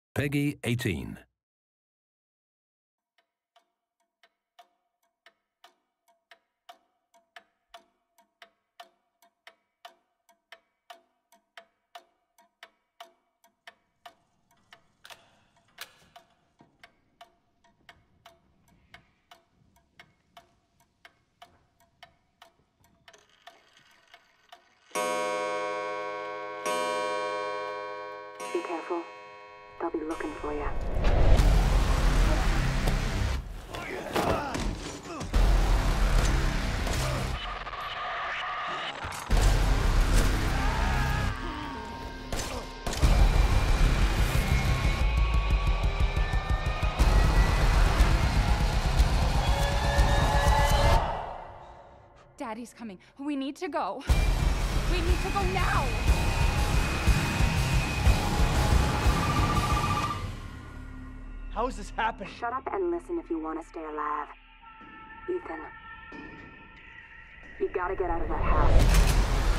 Peggy 18. Be careful. They'll be looking for you. Daddy's coming. We need to go. We need to go now. How is this happening? Shut up and listen if you want to stay alive. Ethan, you gotta get out of that house.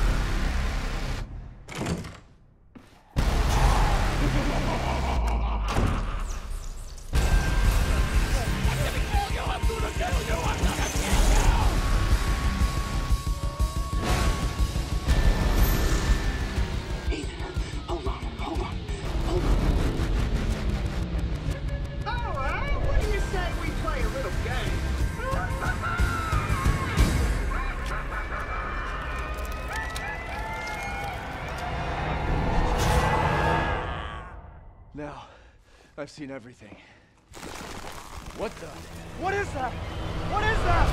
Now, I've seen everything. What the? What is that? What is that?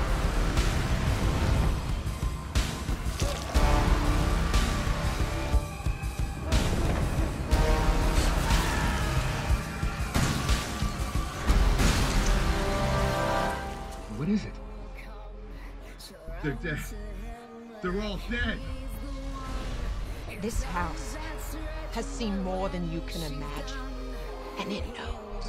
What is it? They're dead. They're all dead. This house has seen more than you can imagine, and it knows.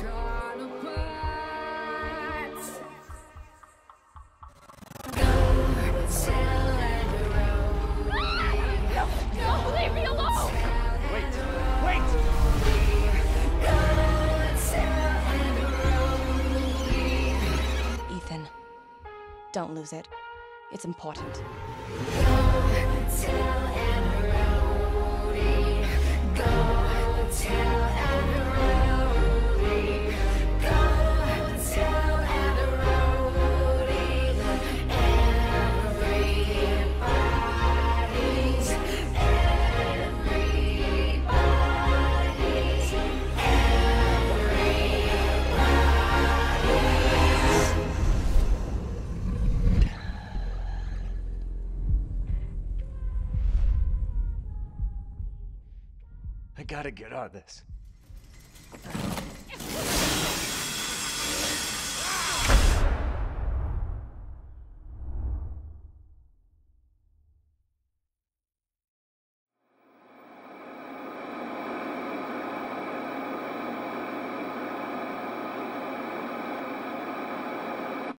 No, leave me alone! Wait! Ethan, don't lose it. It's important. I gotta get out of this.